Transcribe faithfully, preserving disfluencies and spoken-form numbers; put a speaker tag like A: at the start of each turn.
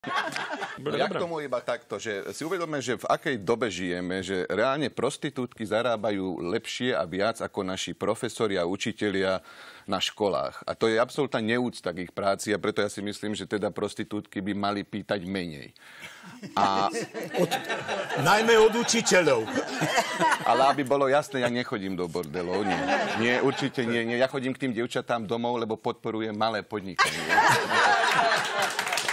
A: No ja k tomu iba takto, že si uvedome, že v akej dobe žijeme, že reálne prostitútky zarábajú lepšie a viac ako naši profesori a učitelia na školách. A to je absolútna neúcta k ich práci a preto ja si myslím, že teda prostitútky by mali pýtať menej. A...
B: Od... Najmä od učiteľov.
A: Ale aby bolo jasné, ja nechodím do bordelov. Nie, nie určite nie, nie. Ja chodím k tým dievčatám domov, lebo podporujem malé podnikanie.